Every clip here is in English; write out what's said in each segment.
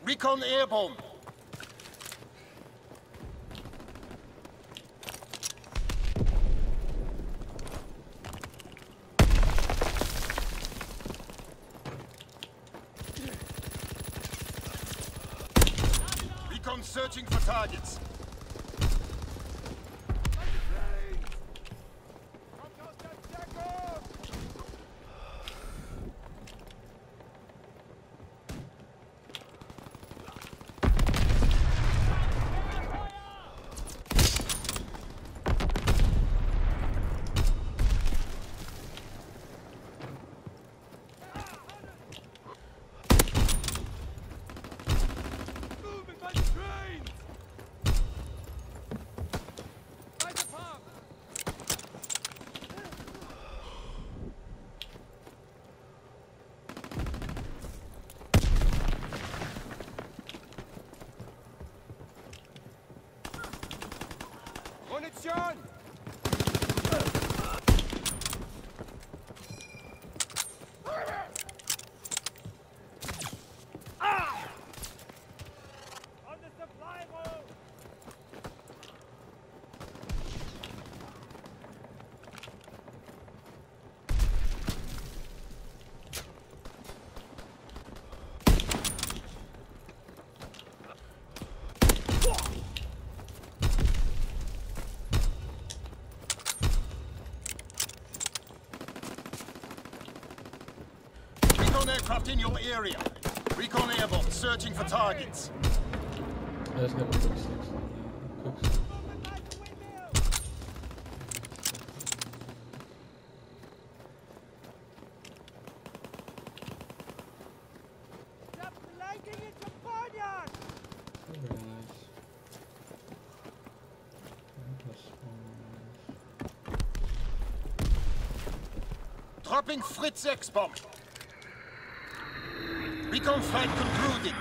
Recon airborne. Recon searching for targets. Munition! On the supply road! Recon aircraft in your area. Recon airborne, searching for targets. Let's get a quick 6. Quick. Very nice. Dropping Fritz X-bomb. Recon flight concluded.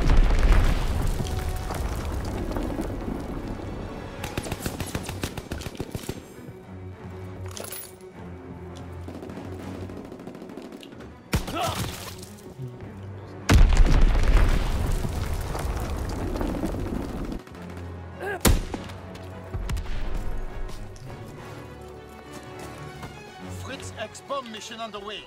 Fritz X-bomb mission underway.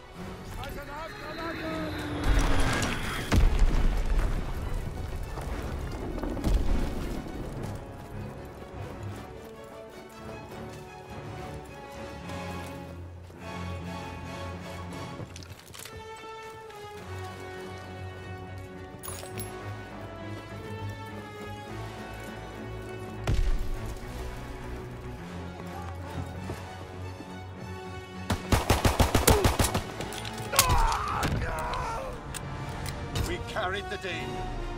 We carried the day.